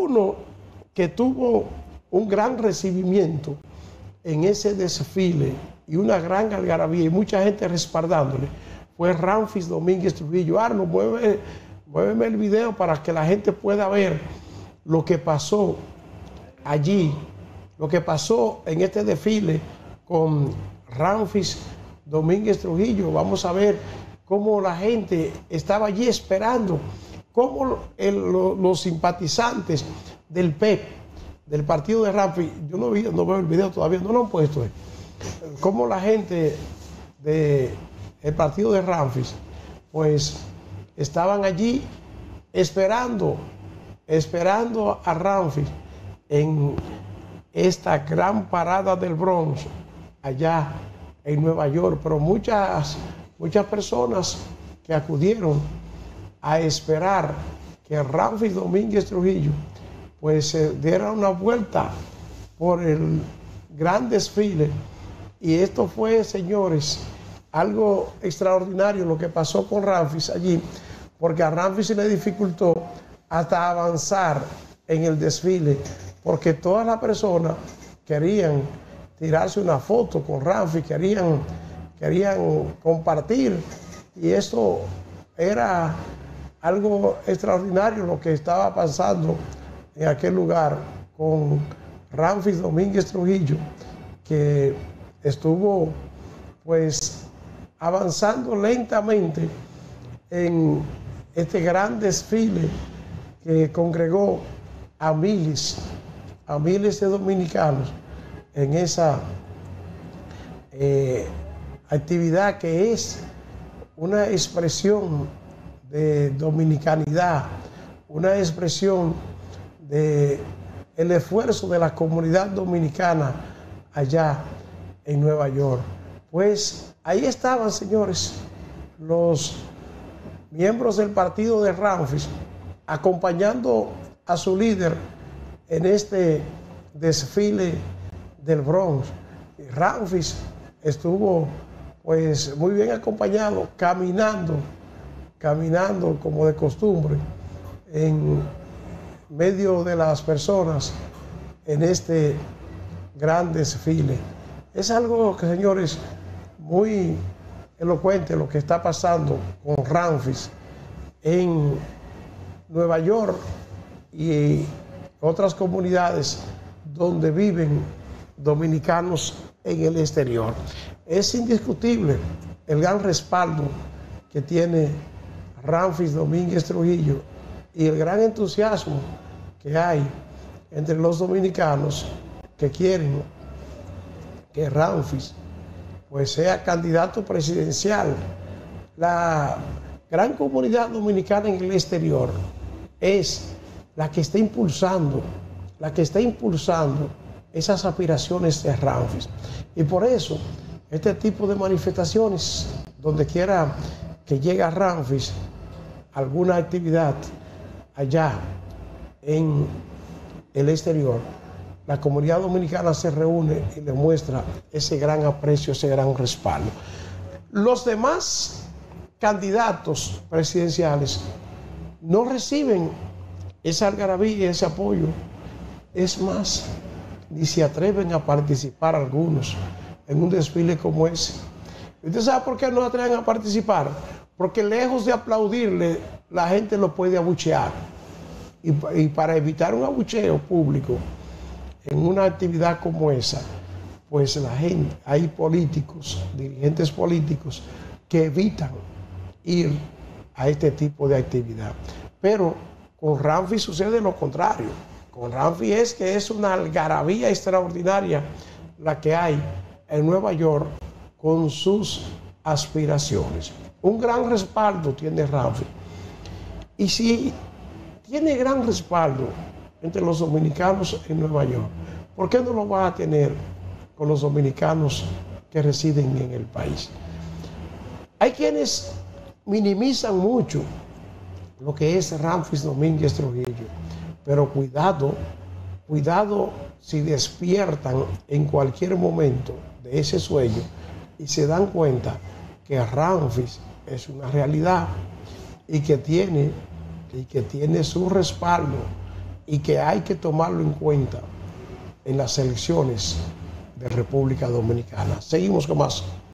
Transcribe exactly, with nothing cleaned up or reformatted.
uno que tuvo un gran recibimiento en ese desfile y una gran algarabía y mucha gente respaldándole fue Ramfis Domínguez Trujillo. Arno, mueve, muéveme el video para que la gente pueda ver lo que pasó allí, lo que pasó en este desfile con Ramfis Domínguez Trujillo. Vamos a ver cómo la gente estaba allí esperando, cómo el, lo, los simpatizantes del P E P, del partido de Ramfis, yo no, vi, no veo el video todavía, no lo han puesto, eh. Cómo la gente del partido de Ramfis, pues estaban allí esperando, esperando a Ramfis en esta gran parada del Bronx allá en Nueva York, pero muchas, muchas personas que acudieron a esperar que Ramfis Domínguez Trujillo pues se diera una vuelta por el gran desfile. Y esto fue, señores, algo extraordinario lo que pasó con Ramfis allí, porque a Ramfis se le dificultó hasta avanzar en el desfile, porque todas las personas querían tirarse una foto con Ramfis, querían, querían compartir, y esto era algo extraordinario lo que estaba pasando en aquel lugar con Ramfis Domínguez Trujillo, que estuvo pues avanzando lentamente en este gran desfile que congregó a miles, a miles de dominicanos en esa eh, actividad que es una expresión de dominicanidad, una expresión de el esfuerzo de la comunidad dominicana allá en Nueva York. Pues ahí estaban, señores, los miembros del partido de Ramfis acompañando a su líder en este desfile del Bronx. Y Ramfis estuvo pues muy bien acompañado, caminando, caminando como de costumbre en medio de las personas en este gran desfile. Es algo que, señores, muy elocuente lo que está pasando con Ramfis en Nueva York y otras comunidades donde viven dominicanos en el exterior. Es indiscutible el gran respaldo que tiene Ramfis Domínguez Trujillo y el gran entusiasmo que hay entre los dominicanos que quieren que Ramfis pues sea candidato presidencial. La gran comunidad dominicana en el exterior es la que está impulsando, la que está impulsando esas aspiraciones de Ramfis. Y por eso, este tipo de manifestaciones, donde quiera que llegue Ramfis, alguna actividad allá en el exterior, la comunidad dominicana se reúne y le muestra ese gran aprecio, ese gran respaldo. Los demás candidatos presidenciales no reciben esa algarabía, ese apoyo. Es más, ni se atreven a participar algunos en un desfile como ese. ¿Usted sabe por qué no se atreven a participar? Porque lejos de aplaudirle, la gente lo puede abuchear. Y, y para evitar un abucheo público en una actividad como esa, pues la gente, hay políticos, dirigentes políticos que evitan ir a este tipo de actividad. Pero con Ramfis sucede lo contrario. Con Ramfis es que es una algarabía extraordinaria la que hay en Nueva York con sus aspiraciones. Un gran respaldo tiene Ramfis. Y si tiene gran respaldo entre los dominicanos en Nueva York, ¿por qué no lo va a tener con los dominicanos que residen en el país? Hay quienes minimizan mucho lo que es Ramfis Domínguez Trujillo, pero cuidado, cuidado si despiertan en cualquier momento de ese sueño y se dan cuenta que Ramfis es una realidad y que tiene, y que tiene su respaldo y que hay que tomarlo en cuenta en las elecciones de República Dominicana. Seguimos con más.